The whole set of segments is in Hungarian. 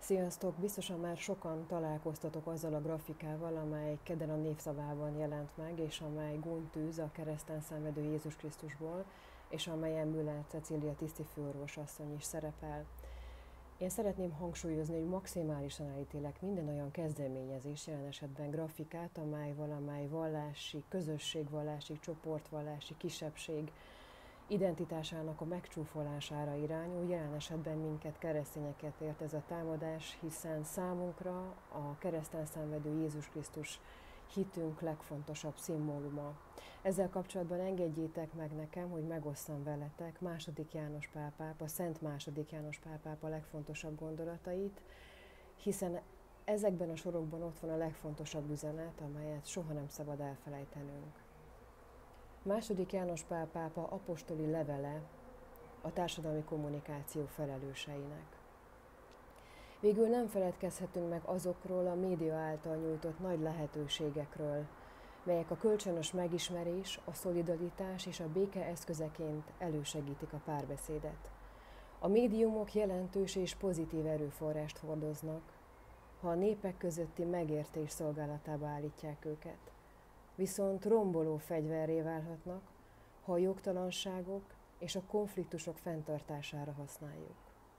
Sziasztok! Biztosan már sokan találkoztatok azzal a grafikával, amely kedden a névszavában jelent meg, és amely gúnytűz a kereszten szenvedő Jézus Krisztusból, és amelyen Müller Cecília tisztifőorvos asszony is szerepel. Én szeretném hangsúlyozni, hogy maximálisan elítélek minden olyan kezdeményezés, jelen esetben grafikát, amely valamely vallási, közösségvallási, csoportvallási, kisebbség identitásának a megcsúfolására irányul. Jelen esetben minket, keresztényeket ért ez a támadás, hiszen számunkra a kereszten szenvedő Jézus Krisztus hitünk legfontosabb szimbóluma. Ezzel kapcsolatban engedjétek meg nekem, hogy megosszam veletek II. János Pál pápa, Szent II. János Pál pápa legfontosabb gondolatait, hiszen ezekben a sorokban ott van a legfontosabb üzenet, amelyet soha nem szabad elfelejtenünk. II. János Pál pápa apostoli levele a társadalmi kommunikáció felelőseinek. Végül nem feledkezhetünk meg azokról a média által nyújtott nagy lehetőségekről, melyek a kölcsönös megismerés, a szolidaritás és a béke eszközeként elősegítik a párbeszédet. A médiumok jelentős és pozitív erőforrást hordoznak, ha a népek közötti megértés szolgálatába állítják őket. Viszont romboló fegyverré válhatnak, ha a jogtalanságok és a konfliktusok fenntartására használjuk.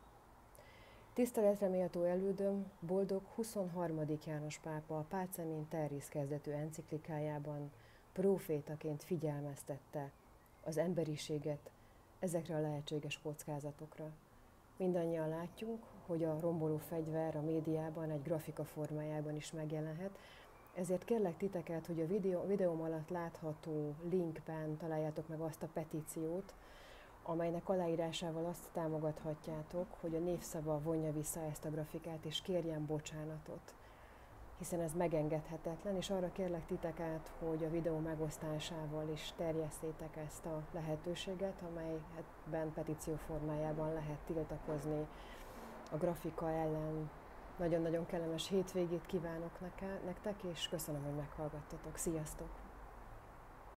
Tiszteletre méltó elődöm, boldog 23. János pápa a Pacem in Terris kezdetű enciklikájában prófétaként figyelmeztette az emberiséget ezekre a lehetséges kockázatokra. Mindannyian látjuk, hogy a romboló fegyver a médiában egy grafika formájában is megjelenhet, ezért kérlek titeket, hogy a videóm alatt látható linkben találjátok meg azt a petíciót, amelynek aláírásával azt támogathatjátok, hogy a névszava vonja vissza ezt a grafikát és kérjen bocsánatot, hiszen ez megengedhetetlen, és arra kérlek titeket, hogy a videó megosztásával is terjesszétek ezt a lehetőséget, amelyben petíció formájában lehet tiltakozni a grafika ellen. Nagyon-nagyon kellemes hétvégét kívánok nektek, és köszönöm, hogy meghallgattatok. Sziasztok!